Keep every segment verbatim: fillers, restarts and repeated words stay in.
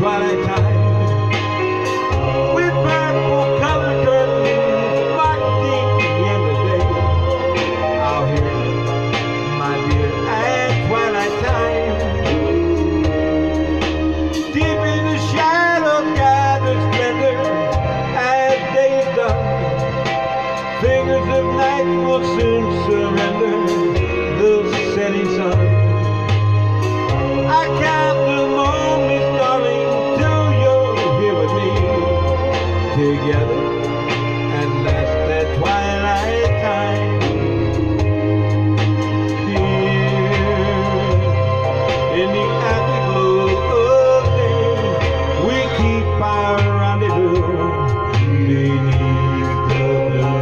twilight time, with purple colored curtains blocking in the day. Out here, my dear, at twilight time, deep in the shadows gather splendor as day is done. Fingers of night will soon surrender the setting sun. I count the moments, darling, till you're here with me, together at last that twilight time. Here in the afterglow of day, we keep our rendezvous beneath the blue.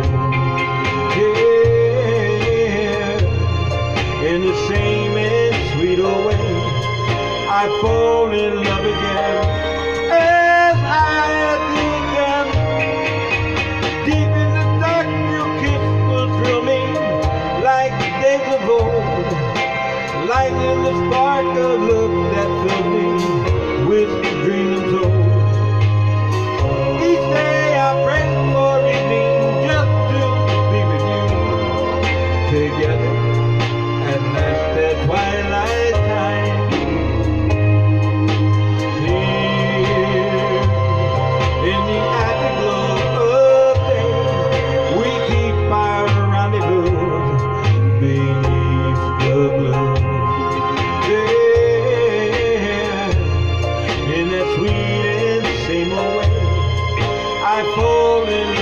Yeah, in the same and sweet old way, I fall in love again as I did then. Deep in the dark, your kiss will thrill me like days of old, lighting the spark of love that fills me with dreams untold. Each day I pray for evening just to be with you, together at last that twilight time. I fall in